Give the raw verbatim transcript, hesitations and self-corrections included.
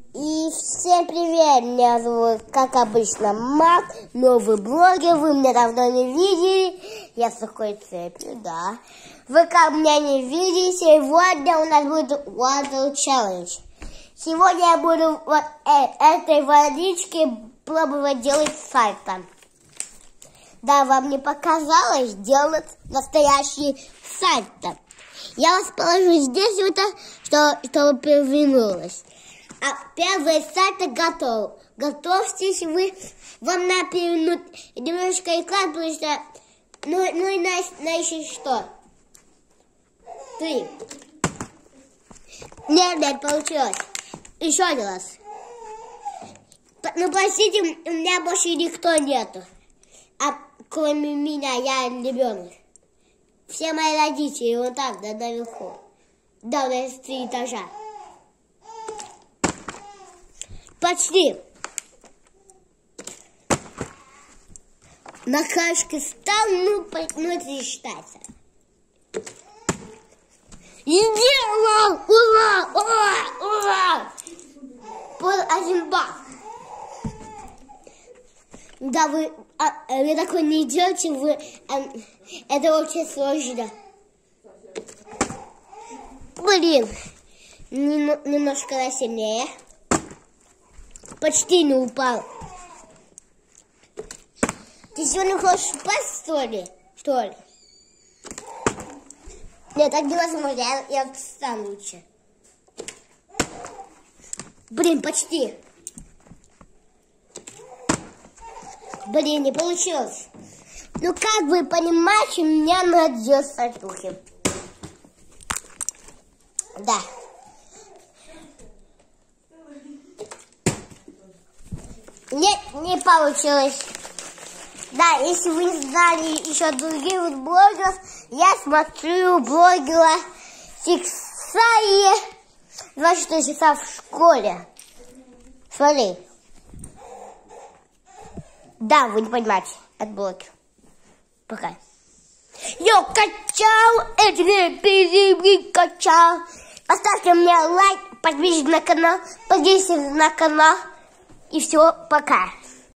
И всем привет, меня зовут, как обычно, Мак, новый блогер, вы меня давно не видели, я с такой цепью, да. Вы как меня не видели, сегодня у нас будет Water Challenge. Сегодня я буду вот э, этой водички пробовать делать сальто. Да, вам не показалось делать настоящий сальто. Я вас положу здесь, вот, что, чтобы перевернулось. А первый сальто готов. Готовьтесь вы. Вам надо перевернуть немножко экран, потому что... Ну, ну и на, на еще что? Три. Нет, нет, получилось. Еще один раз. Ну, простите, у меня больше никто нету. А кроме меня, я ребенок. Все мои родители вот так, да, наверху. Да, у нас три этажа. Почти. На краешке стал, ну, ну это не считается. Сделал! Ура! Ура! Ура! Был один балл. Да, вы, а, вы такое не делаете, вы, а, это очень сложно. Блин, немножко сильнее. Почти не упал. Ты сегодня хочешь упасть, что ли? Что ли? Нет, так невозможно, я, я встану лучше. Блин, почти. Блин, не получилось. Ну, как вы понимаете, мне надо делать сальтухи. Да. Нет, не получилось. Да, если вы не знали еще других вот блогеров, я смотрю блогера Сиксая двадцать четыре часа в школе. Смотри. Да, вы не понимаете, это блогер. Пока. Я качал, это не качал. Поставьте мне лайк, подпишитесь на канал, подпишитесь на канал. И все, пока.